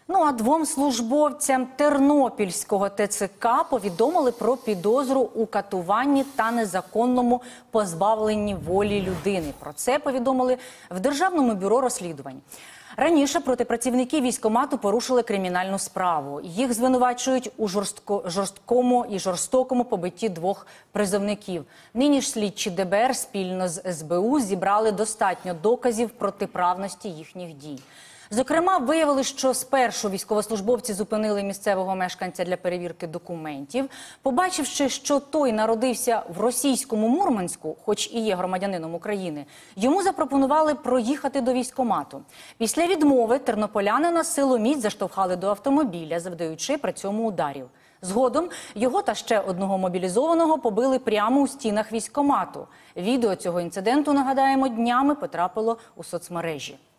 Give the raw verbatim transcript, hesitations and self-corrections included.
Ну а двом службовцям Тернопільського Те Це Ка повідомили про підозру у катуванні та незаконному позбавленні волі людини. Про це повідомили в Державному бюро розслідувань. Раніше проти працівників військкомату порушили кримінальну справу. Їх звинувачують у жорстко, жорсткому і жорстокому побитті двох призовників. Нині ж слідчі Де Бе Ер спільно з Ес Бе У зібрали достатньо доказів протиправності їхніх дій. Зокрема, виявили, що спершу військовослужбовці зупинили місцевого мешканця для перевірки документів. Побачивши, що той народився в російському Мурманську, хоч і є громадянином України, йому запропонували проїхати до військкомату. Після відмови тернополянина силоміць заштовхали до автомобіля, завдаючи при цьому ударів. Згодом його та ще одного мобілізованого побили прямо у стінах військкомату. Відео цього інциденту, нагадаємо, днями потрапило у соцмережі.